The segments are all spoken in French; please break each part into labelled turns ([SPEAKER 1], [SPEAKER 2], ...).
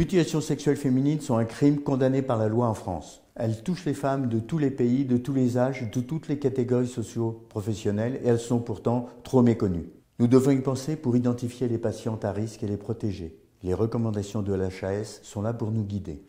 [SPEAKER 1] mutilations sexuelles féminines sont un crime condamné par la loi en France. Elles touchent les femmes de tous les pays, de tous les âges, de toutes les catégories socio-professionnelles et elles sont pourtant trop méconnues. Nous devons y penser pour identifier les patientes à risque et les protéger. Les recommandations de l'HAS sont là pour nous guider.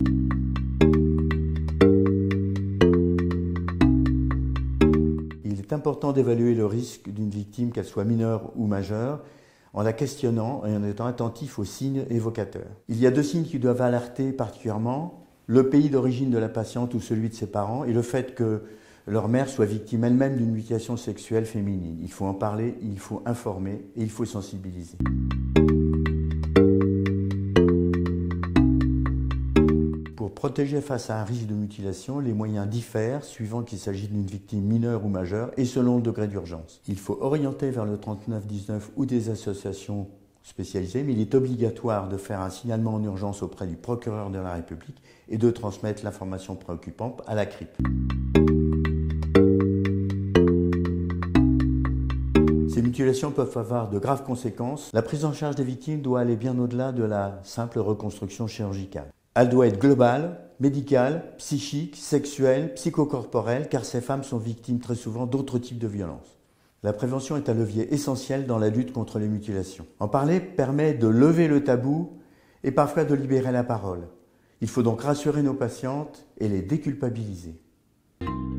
[SPEAKER 1] Il est important d'évaluer le risque d'une victime, qu'elle soit mineure ou majeure, en la questionnant et en étant attentif aux signes évocateurs. Il y a 2 signes qui doivent alerter particulièrement: le pays d'origine de la patiente ou celui de ses parents et le fait que leur mère soit victime elle-même d'une mutilation sexuelle féminine. Il faut en parler, il faut informer et il faut sensibiliser. Pour protéger face à un risque de mutilation, les moyens diffèrent suivant qu'il s'agit d'une victime mineure ou majeure et selon le degré d'urgence. Il faut orienter vers le 3919 ou des associations spécialisées, mais il est obligatoire de faire un signalement en urgence auprès du procureur de la République et de transmettre l'information préoccupante à la CRIP. Ces mutilations peuvent avoir de graves conséquences. La prise en charge des victimes doit aller bien au-delà de la simple reconstruction chirurgicale. Elle doit être globale, médicale, psychique, sexuelle, psychocorporelle, car ces femmes sont victimes très souvent d'autres types de violences. La prévention est un levier essentiel dans la lutte contre les mutilations. En parler permet de lever le tabou et parfois de libérer la parole. Il faut donc rassurer nos patientes et les déculpabiliser.